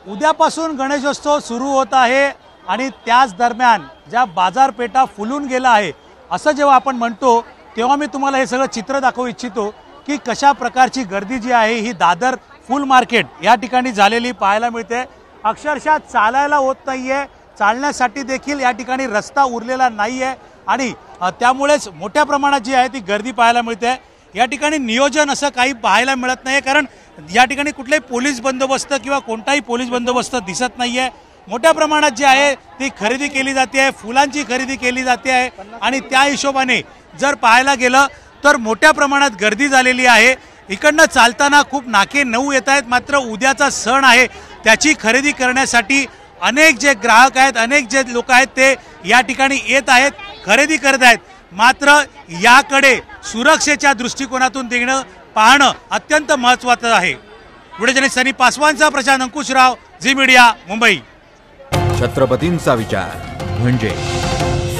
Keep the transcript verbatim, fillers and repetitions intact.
उद्यापासून गणेशोत्सव सुरू होत आहे आणि त्याच दरम्यान ज्या बाजारपेठा फुलून गेला आहे असं जेव्हा आपण म्हणतो तेव्हा मी तुम्हाला हे सगळं चित्र दाखवू इच्छितो की कशा प्रकारची गर्दी जी आहे ही दादर फुल मार्केट या ठिकाणी झालेली पाहायला मिळते। अक्षरशः चालायला होत नाहीये, चालण्यासाठी देखील या ठिकाणी रस्ता उरलेला नाहीये आणि त्यामुळेच मोठ्या प्रमाणात जी आहे ती गर्दी पाहायला मिळते। या ठिकाणी नियोजन असं काही पाहायला मिळत नाही, कारण या ठिकाणी कुठलाही पोलीस बंदोबस्त किंवा कोणताही पोलीस बंदोबस्त दिसत नाहीये। मोठ्या प्रमाणात जी आहे ती खरेदी केली जाते आहे, फुलांची खरेदी केली जाते आहे आणि त्या हिशोबाने जर पाहायला गेलं तर मोठ्या प्रमाणात गर्दी झालेली आहे। इकडनं चालताना खूप नाके नऊ येत आहेत, मात्र उद्याचा सण आहे त्याची खरेदी करण्यासाठी अनेक जे ग्राहक आहेत, अनेक जे लोक आहेत ते या ठिकाणी येत आहेत, खरेदी करत आहेत। मात्र याकडे सुरक्षेच्या दृष्टिकोनातून देणं पाहणं अत्यंत महत्त्वाचं आहे। व्हिडिओ जर्नलिस्ट सनी पासवानचा प्रशांत अंकुशराव, झी मीडिया, मुंबई। छत्रपतींचा विचार म्हणजे